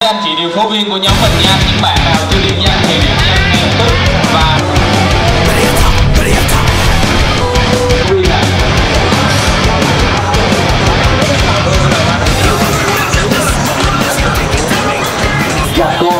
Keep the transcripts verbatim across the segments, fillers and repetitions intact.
Anh chị điều phối viên của nhóm mình nha, những bạn nào chưa điểm danh thì điểm danh ngay lập tức và dạ cô.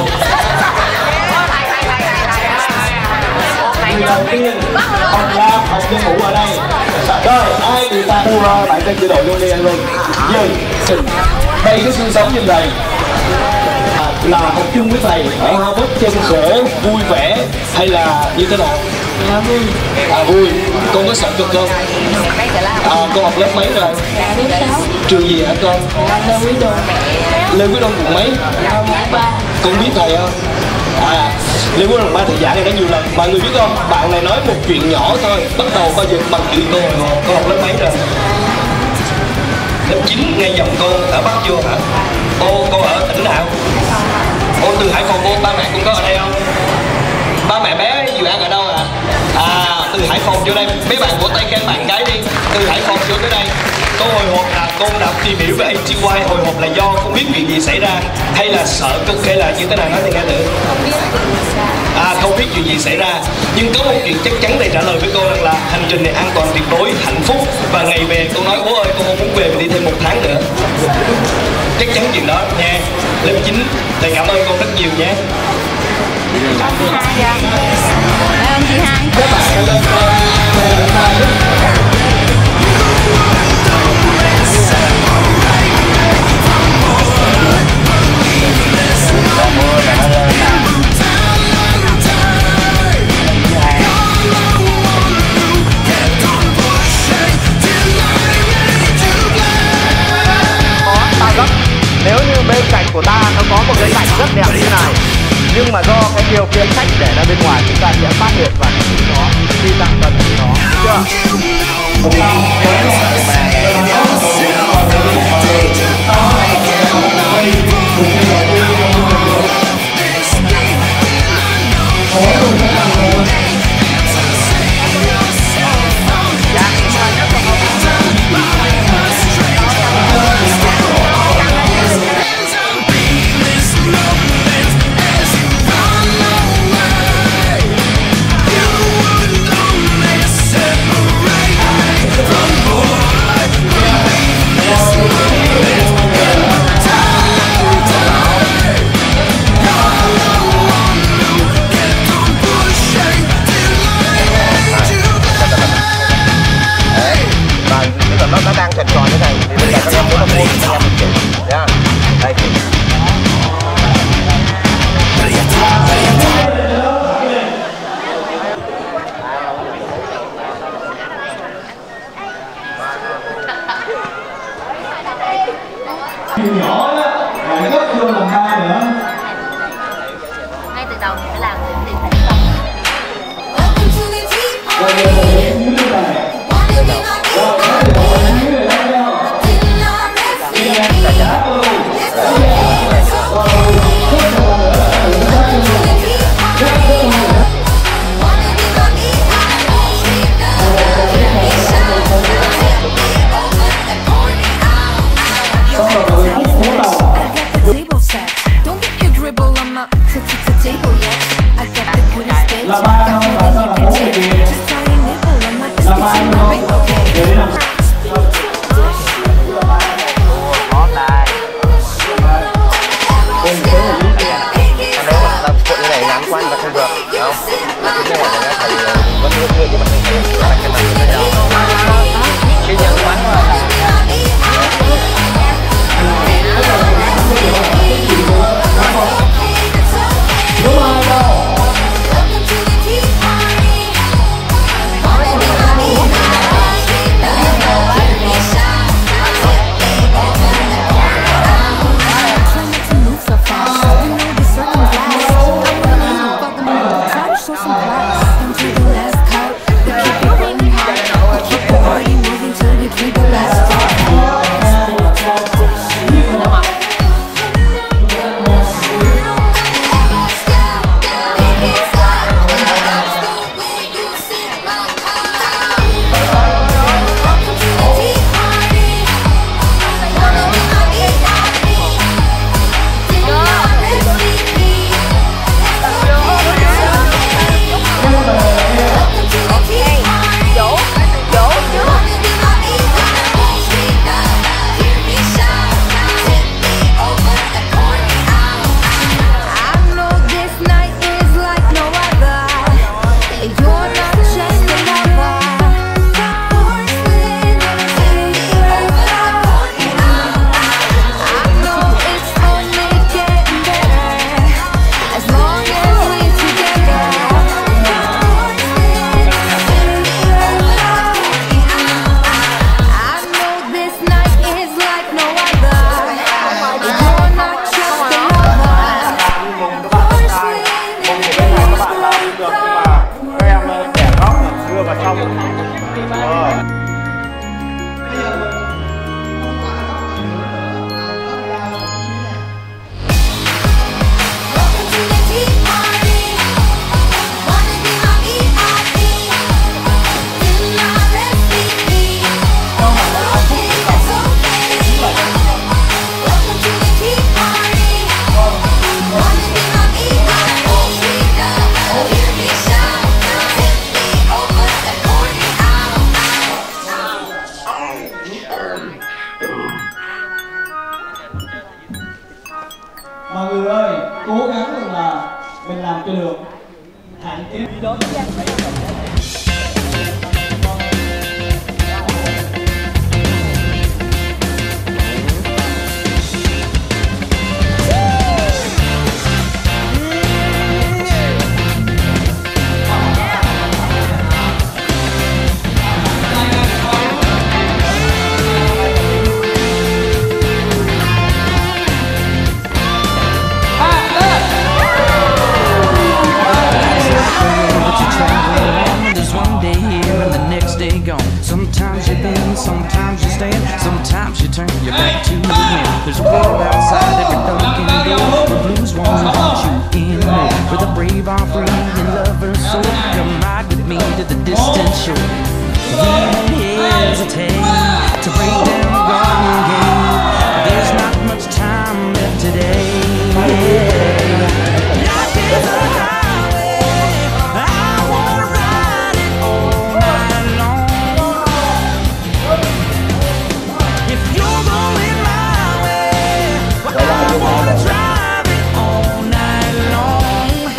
Người đầu tiên Hồng Lam, Hồng Nhân Vũ ở đây. Rồi ai người ta mua bạn trên chế độ luôn đi anh luôn. Dừng. Đây cái xương sống như này là học chung với thầy ở Harvard trên sở vui vẻ hay là như thế nào? Dạ vui. À vui. Con có sợ cực không? À, con học lớp mấy rồi? Lớp sáu. Trường gì hả con? Lê Quý Đôn. Lê Quý Đôn quận mấy? ba. Con biết thầy không? À, Lê Quý Đôn ba thầy giảng này đã nhiều lần. Mọi người biết không? Bạn này nói một chuyện nhỏ thôi, bắt đầu bao giờ bằng chuyện cô rồi. Con học lớp mấy rồi? Lớp chín ngay dòng con ở Bắc vô hả? Ô, cô ở tỉnh nào? Ô, từ Hải Phòng. Cô, ba mẹ cũng có ở đây không? Ba mẹ bé dự án ở đâu à? À, từ Hải Phòng vô đây. Mấy bạn của tay khen bạn cái đi. Từ Hải Phòng vô tới đây. Cô hồi hộp là cô đã tìm hiểu về a tê i. Hồi hộp là do không biết chuyện gì xảy ra hay là sợ cực hay là như thế nào? Nói thì nghe thử. À, không biết chuyện gì xảy ra. Nhưng có một chuyện chắc chắn thầy trả lời với cô rằng là hành trình này an toàn tuyệt đối, hạnh phúc. Và ngày về cô nói bố ơi con không muốn về, mình đi thêm một tháng nữa. Chắc chắn chuyện đó nha. Lớp chín thầy cảm ơn con rất nhiều nhé. Con chị hai dạ. Em chị hai. Các bạn hãy lên nếu như bên cạnh của ta nó có một cái cảnh rất đẹp như này, nhưng mà do cái điều kiện khách để ra bên ngoài chúng ta sẽ phát hiện và nó khi tăng tần nó Mọi người ơi, cố gắng rằng là mình làm cho được. Hạn chế đó. Sometimes you bend, sometimes you stand, sometimes you turn your back to the wind. There's a world outside every dark and door. The blues won't haunt you anymore. With a brave are free and lover's soul, come ride with me to the distant shore. We hesitate to break down the garden gate. There's not much time left today. Life is a highway, I wanna ride it all night long. If you're going my way, well, I wanna drive it all night long.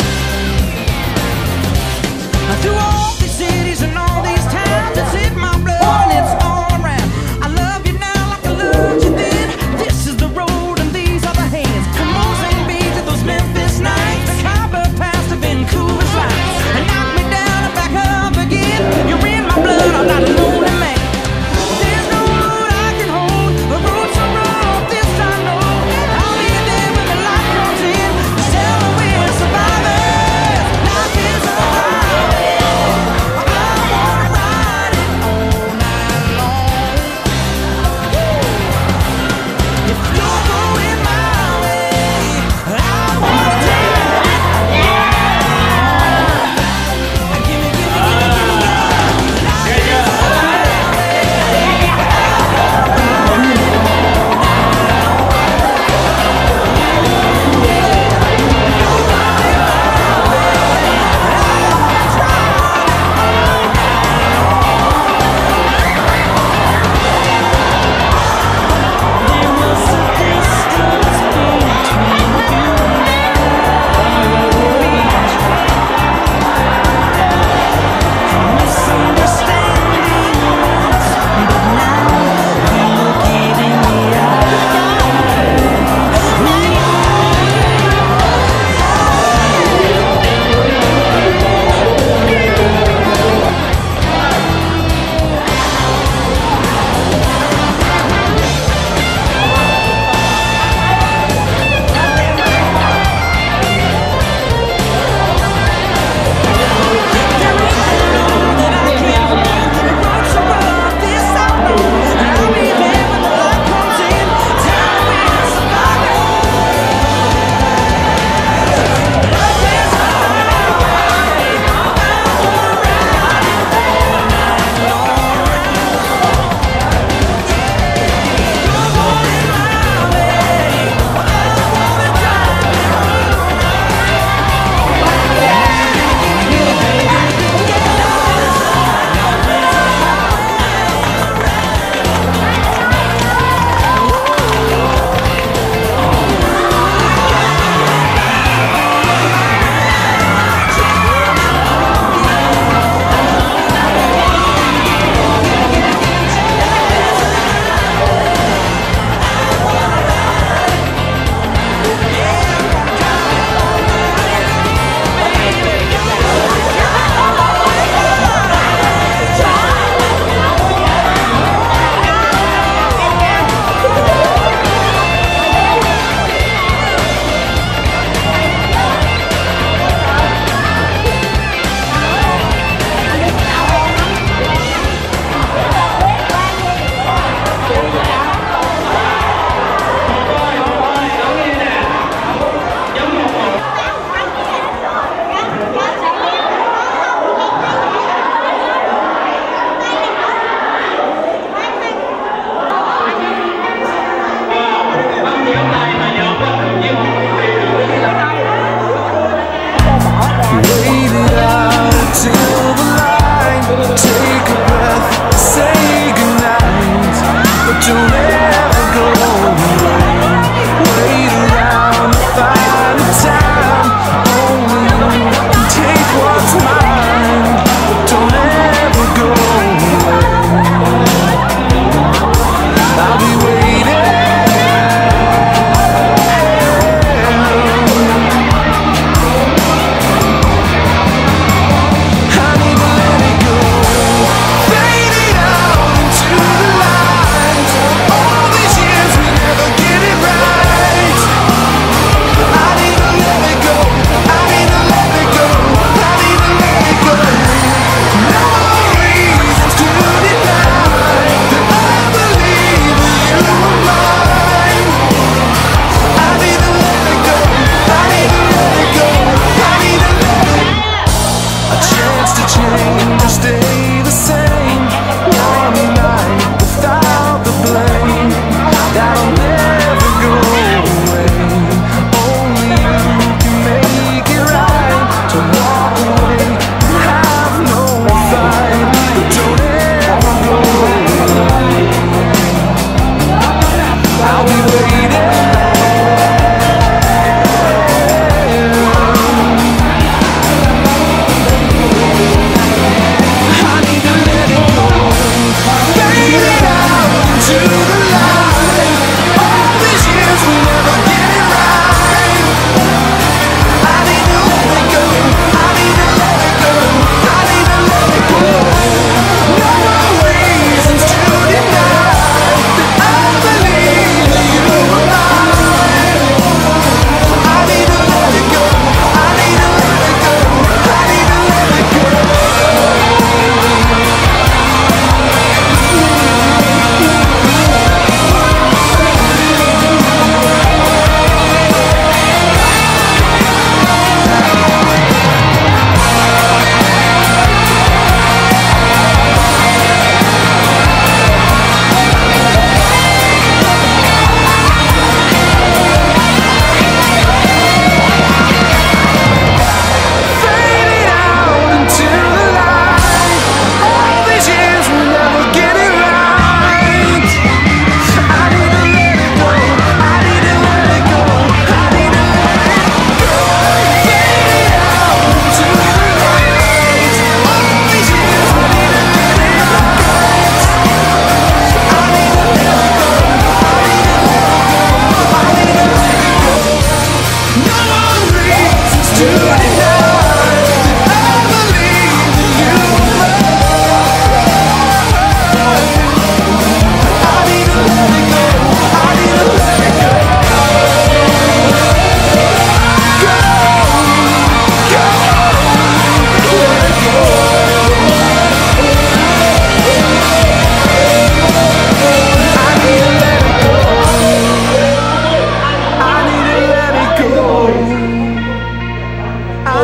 Through all these cities and all these towns, it's in my blood and it's all around. I love you now like I loved you then. This is the road and these are the hands. Come on, sing me to those Memphis nights. The copper pack.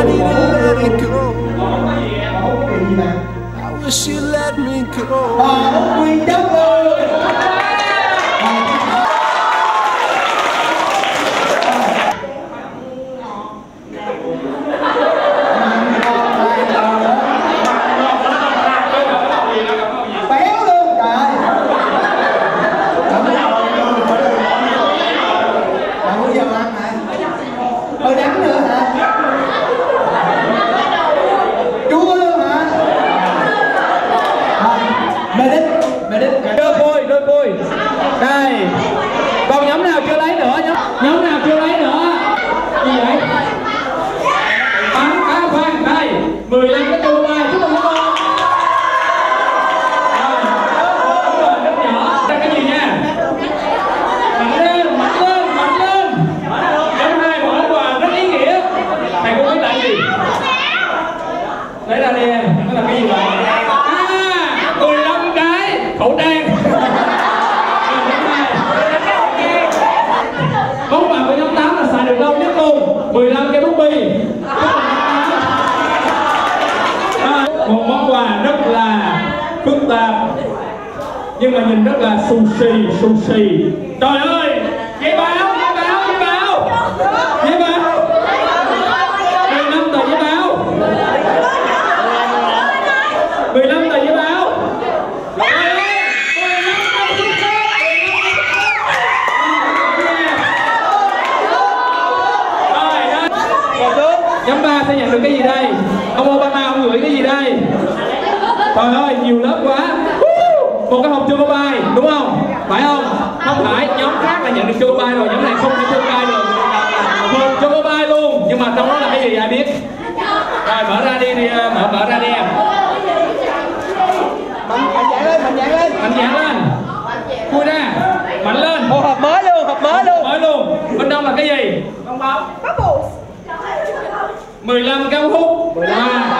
need to let it go. Hút quyền gì bạn? I wish you let me go. Hút quyền chất lượng. Béo luôn trời. Bạn muốn giờ ăn hả? Hơi đắng nữa hả? Chua luôn hả? Mê đích, mê đích. Đôi vui, đôi vui. Đây. Còn nhóm nào chưa lấy nữa? Nhóm, nhóm nào chưa lấy nữa? Gì vậy? Bắn, á, khoan, đây. mười lăm cái chua bay, chúc mừng các con. Rồi, rất nhỏ. Đây cái gì nha? Mạnh lên, mạnh lên, mạnh lên. Nhóm hai mở quà rất ý nghĩa. Thầy cô biết là gì? Lấy ra đi em, nó là cái gì vậy? À, mười lăm cái khẩu trang. Món quà của nhóm tám là xài được lâu nhất luôn. mười lăm cái bút bi. À, một món quà rất là phức tạp nhưng mà nhìn rất là sushi, sushi. Trời ơi, giấy báo, giấy báo, giấy báo, giấy báo. mười lăm tờ giấy báo. mười lăm tờ giấy báo. Nhóm ba sẽ nhận được cái gì đây? Ông Obama ông gửi cái gì đây? Trời ơi, nhiều lớp quá. Một cái hộp chocolate, đúng không? Phải không? Không phải, nhóm khác là nhận được chocolate rồi, nhóm này không nhận chocolate được. Hộp chocolate luôn, nhưng mà trong đó là cái gì ai biết? Rồi mở ra đi, đi mở mở ra đi em. Mạnh dạn lên, mạnh dạn lên. Mạnh dạn lên. Khui ra, mạnh lên. Một hộp mới luôn, hộp mới luôn. Mới luôn. Bên trong là cái gì? Bong bóng. mười lăm cái ống hút. À,